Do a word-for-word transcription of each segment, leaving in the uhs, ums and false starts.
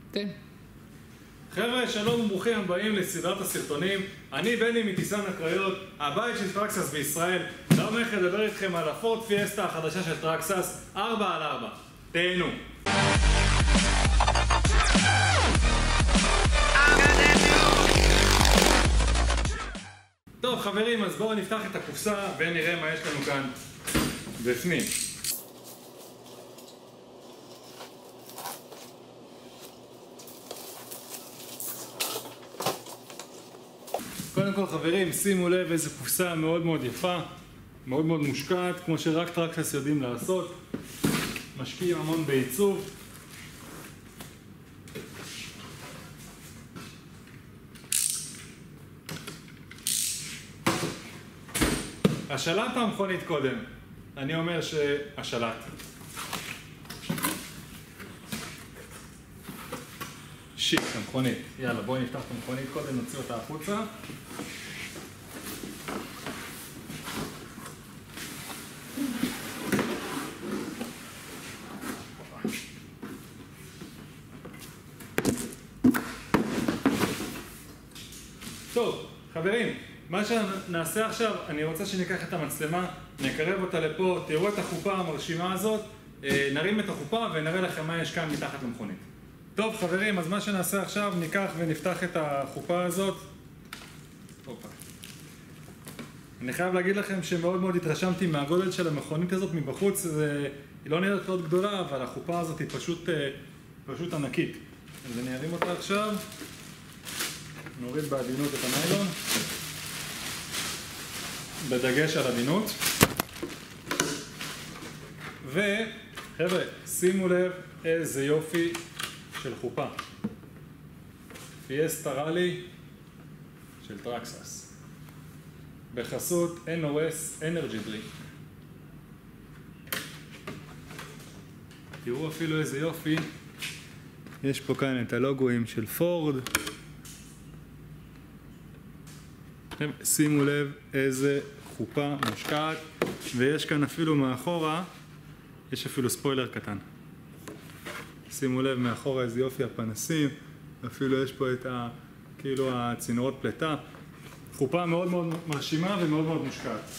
תן. חבר'ה, שלום וברוכים הבאים לסדרת הסרטונים. אני בני מטיסן הקריות, הבית של טרקסס בישראל. היום אני הולך לדבר איתכם על הפורד פיאסטה החדשה של טרקסס, ארבע על ארבע. תהנו. טוב חברים, אז בואו נפתח את הקופסה ונראה מה יש לנו כאן בפנים. קודם כל חברים, שימו לב איזו קופסה מאוד מאוד יפה, מאוד מאוד מושקעת, כמו שרק טרקסס יודעים לעשות. משקיעים המון בעיצוב. השלט המכונית קודם, אני אומר שהשלט. שיט, המכונית. יאללה, בואי נפתח את המכונית קודם, נוציא אותה החוצה. טוב, חברים, מה שנעשה עכשיו, אני רוצה שניקח את המצלמה, נקרב אותה לפה, תראו את החופה המרשימה הזאת, נרים את החופה ונראה לכם מה יש כאן מתחת למכונית. טוב חברים, אז מה שנעשה עכשיו, ניקח ונפתח את החופה הזאת. אופה. אני חייב להגיד לכם שמאוד מאוד התרשמתי מהגודל של המכונית הזאת מבחוץ, היא לא נראית מאוד גדולה, אבל החופה הזאת היא פשוט, פשוט ענקית. אז אני ארים אותה עכשיו, נוריד בעדינות את הניילון, בדגש על עדינות. וחבר'ה, שימו לב איזה יופי של חופה. פיאסטה ראלי של טרקסס. בחסות אן או אס Energy Drink. תראו אפילו איזה יופי. יש פה כאן את הלוגויים של פורד. שימו לב איזה חופה מושקעת. ויש כאן אפילו מאחורה, יש אפילו ספוילר קטן. שימו לב מאחורה איזה יופי הפנסים, אפילו יש פה את ה, כאילו הצינורות פלטה. חופה מאוד מאוד מרשימה ומאוד מאוד מושקעת.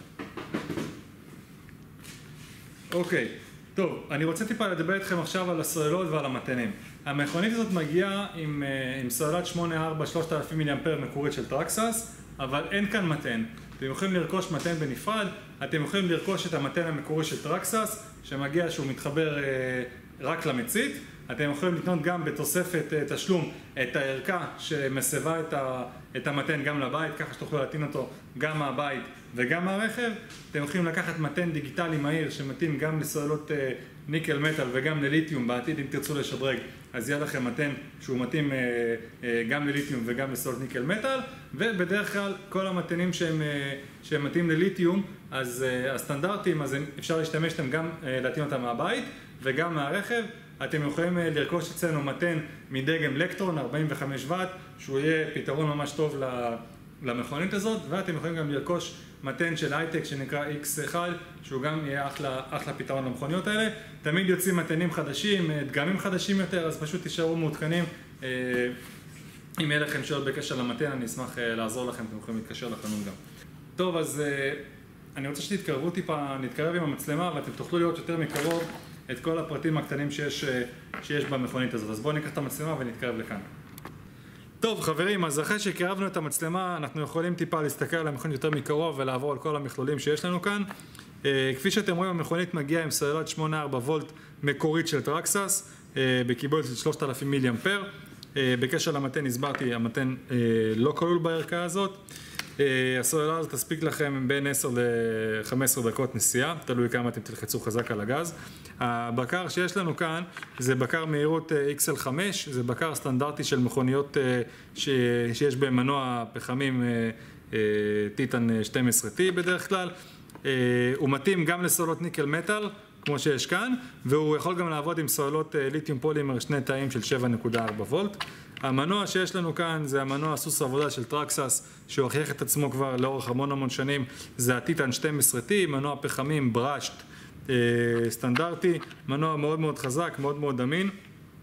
אוקיי, טוב, אני רוצה טיפה לדבר איתכם עכשיו על הסוללות ועל המתנים. המכונית הזאת מגיעה עם, עם סוללת שמונה ארבע שלושת אלפים מיליאמפר מקורית של טרקסס, אבל אין כאן מתן. אתם יכולים לרכוש מתן בנפרד, אתם יכולים לרכוש את המתן המקורי של טרקסס, שמגיע שהוא מתחבר אה, רק למצית. אתם יכולים לקנות גם בתוספת תשלום את הערכה שמסבה את, ה, את המתן גם לבית, ככה שתוכלו להטעין אותו גם מהבית וגם מהרכב. אתם יכולים לקחת מתן דיגיטלי מהיר שמתאים גם לסוללות אה, ניקל מטל וגם לליתיום בעתיד אם תרצו לשדרג. אז יהיה לכם מתן שהוא מתאים אה, אה, גם לליתיום וגם לסוללות ניקל מטל, ובדרך כלל כל המתנים שהם, אה, שהם מתאים לליתיום, אז אה, הסטנדרטים, אז אפשר להשתמש אותם גם אה, להטעין אותם מהבית וגם מהרכב. אתם יכולים לרכוש אצלנו מתן מדגם לקטרון ארבעים וחמש וואט, שהוא יהיה פתרון ממש טוב למכונית הזאת, ואתם יכולים גם לרכוש מתן של הייטק שנקרא אקס אחד, שהוא גם יהיה אחלה, אחלה פתרון למכוניות האלה. תמיד יוצאים מתנים חדשים, דגמים חדשים יותר, אז פשוט תישארו מעודכנים. אם יהיה לכם שאלות בקשר למתן, אני אשמח לעזור לכם, אתם יכולים להתקשר לחנון גם. טוב, אז אני רוצה שתתקרבו טיפה, נתקרב עם המצלמה, ואתם תוכלו לראות יותר מקרוב את כל הפרטים הקטנים שיש, שיש במכונית הזאת. אז בואו ניקח את המצלמה ונתקרב לכאן. טוב חברים, אז אחרי שקרבנו את המצלמה, אנחנו יכולים טיפה להסתכל על המכונית יותר מקרוב ולעבור על כל המכלולים שיש לנו כאן. כפי שאתם רואים, המכונית מגיעה עם סוללת שמונה ארבע וולט מקורית של טרקסס, בקיבולת של שלושת אלפים מיליאמפר. בקשר למתן הסברתי, המתן לא כלול בערכה הזאת. הסוללה הזאת תספיק לכם בין עשר ל-חמש עשרה דקות נסיעה, תלוי כמה אתם תלחצו חזק על הגז. הבקר שיש לנו כאן זה בקר מהירות אקס אל חמש, זה בקר סטנדרטי של מכוניות שיש בהם מנוע פחמים טיטן שתים עשרה טי בדרך כלל. הוא מתאים גם לסוללות ניקל מטל, כמו שיש כאן, והוא יכול גם לעבוד עם סוללות ליתיום פולימר שני תאים של שבע נקודה ארבע וולט. המנוע שיש לנו כאן זה המנוע סוס עבודה של טרקסס, שהוכיח את עצמו כבר לאורך המון המון שנים, זה הטיטן שתים עשרה טי, מנוע פחמים ברשט סטנדרטי, מנוע מאוד מאוד חזק, מאוד מאוד אמין.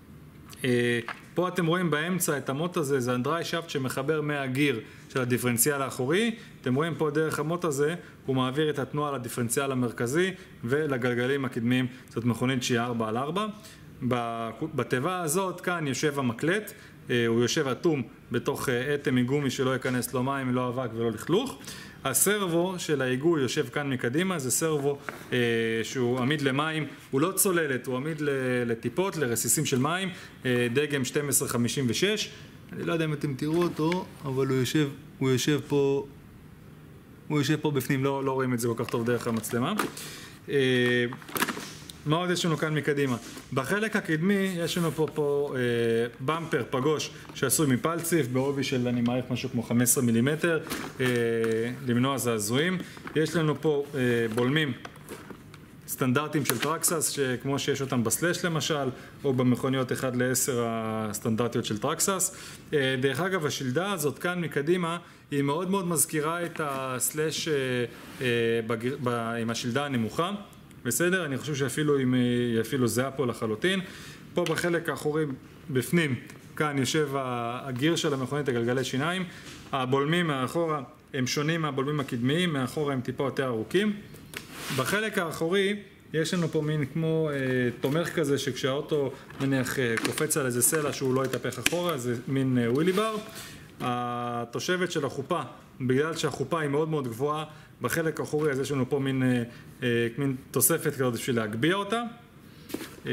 פה אתם רואים באמצע את המוט הזה, זה הדריי שאפט שמחבר מהגיר של הדיפרנציאל האחורי. אתם רואים פה דרך המוט הזה, הוא מעביר את התנועה לדיפרנציאל המרכזי ולגלגלים הקדמיים. זאת מכונית שהיא ארבע על ארבע. בתיבה הזאת כאן יושב המקלט, הוא יושב אטום בתוך אטם מגומי שלא ייכנס לו מים, לא אבק ולא לכלוך. הסרבו של ההיגוי יושב כאן מקדימה, זה סרבו אה, שהוא עמיד למים, הוא לא צוללת, הוא עמיד לטיפות, לרסיסים של מים, אה, דגם שתים עשרה חמישים ושש. אני לא יודע אם אתם תראו אותו, אבל הוא יושב, הוא יושב פה, הוא יושב פה בפנים, לא, לא רואים את זה כל כך טוב דרך המצלמה. אה, מה עוד יש לנו כאן מקדימה? בחלק הקדמי יש לנו פה, פה אה, במפר פגוש שעשוי מפלציף בעובי של אני מעריך משהו כמו חמישה עשר מילימטר, אה, למנוע זעזועים. יש לנו פה אה, בולמים סטנדרטיים של טרקסס, שכמו שיש אותם בסלש למשל, או במכוניות אחד לעשר הסטנדרטיות של טרקסס. אה, דרך אגב, השלדה הזאת כאן מקדימה היא מאוד מאוד מזכירה את הסלש אה, אה, בגר, ב, עם השלדה הנמוכה. בסדר? אני חושב שאפילו אם היא אפילו זהה פה לחלוטין. פה בחלק האחורי בפנים, כאן יושב הגיר של המכונית, הגלגלי שיניים. הבולמים מאחורה הם שונים מהבולמים הקדמיים, מאחורה הם טיפה יותר ארוכים. בחלק האחורי יש לנו פה מין כמו אה, תומך כזה, שכשהאוטו מניח אה, קופץ על איזה סלע שהוא לא יתהפך אחורה, זה מין אה, ווילי בר. התושבת של החופה, בגלל שהחופה היא מאוד מאוד גבוהה, בחלק האחורי אז יש לנו פה מין, אה, אה, מין תוספת כזאת בשביל להגביה אותה. אה,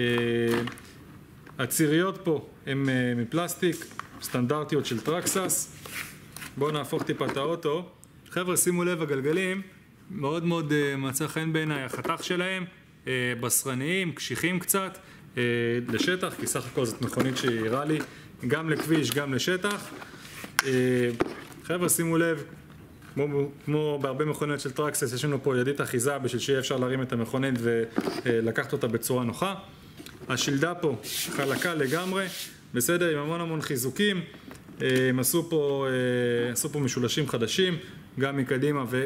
הציריות פה הן אה, מפלסטיק, סטנדרטיות של טרקסס. בואו נהפוך טיפה את האוטו. חבר'ה, שימו לב, הגלגלים מאוד מאוד אה, מצא חן בעיניי, החתך שלהם, אה, בשרניים, קשיחים קצת, אה, לשטח, כי סך הכל זאת מכונית שהיא ראלי, גם לכביש, גם לשטח. אה, חבר'ה, שימו לב, כמו, כמו בהרבה מכוניות של טרקסס, יש לנו פה ידית אחיזה בשביל שיהיה אפשר להרים את המכונית ולקחת אותה בצורה נוחה. השלדה פה חלקה לגמרי, בסדר, עם המון המון חיזוקים. הם עשו פה, עשו פה משולשים חדשים, גם מקדימה ו...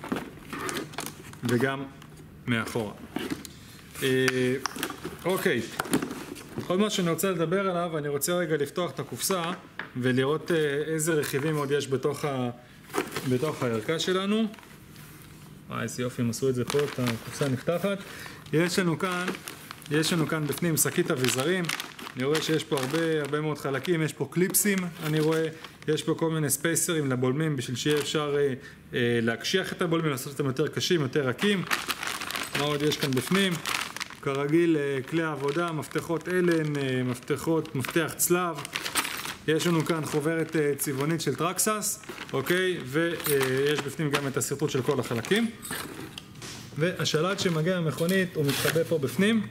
וגם מאחורה. אוקיי, עוד מה שאני רוצה לדבר עליו, אני רוצה רגע לפתוח את הקופסה ולראות איזה רכיבים עוד יש בתוך ה... בתוך הערכה שלנו. אה, איזה יופי, הם עשו את זה פה, את הקופסה נפתחת. יש לנו כאן, יש לנו כאן בפנים שקית אביזרים. אני רואה שיש פה הרבה, הרבה מאוד חלקים, יש פה קליפסים, אני רואה, יש פה כל מיני ספייסרים לבולמים, בשביל שיהיה אפשר אה, אה, להקשיח את הבולמים, לעשות אותם יותר קשים, יותר רכים. מה עוד יש כאן בפנים? כרגיל, אה, כלי העבודה, מפתחות אלן, אה, מפתחות, מפתח צלב. יש לנו כאן חוברת צבעונית של טרקסס, אוקיי? ויש בפנים גם את הסרטוט של כל החלקים. והשלט שמגיע מהמכונית הוא מתחבא פה בפנים,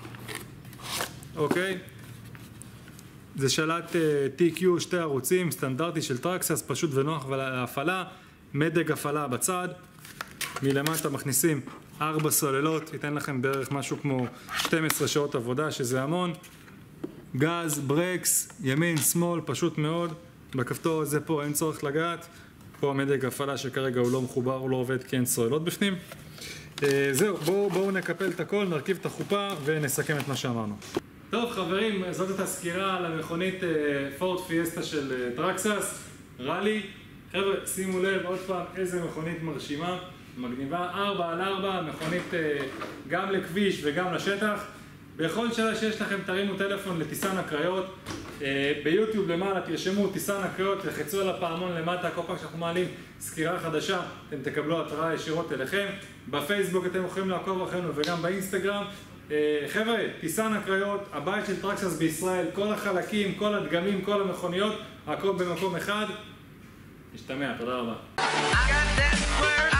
אוקיי? זה שלט טי קיו שתי ערוצים, סטנדרטי של טרקסס, פשוט ונוח להפעלה, מדג הפעלה בצד. מלמטה מכניסים ארבע סוללות, ייתן לכם בערך משהו כמו שתים עשרה שעות עבודה, שזה המון. גז, ברקס, ימין, שמאל, פשוט מאוד. בכפתור הזה פה אין צורך לגעת. פה המדג הפעלה שכרגע הוא לא מחובר, הוא לא עובד כי אין סוללות בפנים. זהו, בואו בואו נקפל את הכל, נרכיב את החופה ונסכם את מה שאמרנו. טוב חברים, זאת את הסקירה על המכונית פורד פיאסטה של טרקסס, ראלי. חבר'ה, שימו לב עוד פעם איזה מכונית מרשימה, מגניבה, ארבע על ארבע, מכונית גם לכביש וגם לשטח. בכל שאלה שיש לכם תרימו טלפון לטיסן הקריות, ביוטיוב למעלה תרשמו טיסן הקריות, לחצו על הפעמון למטה, כל פעם שאנחנו מעלים סקירה חדשה אתם תקבלו התראה ישירות אליכם. בפייסבוק אתם יכולים לעקוב אחרינו וגם באינסטגרם. חבר'ה, טיסן הקריות, הבית של טרקסס בישראל, כל החלקים, כל הדגמים, כל המכוניות, הכל במקום אחד. נשתמע, תודה רבה.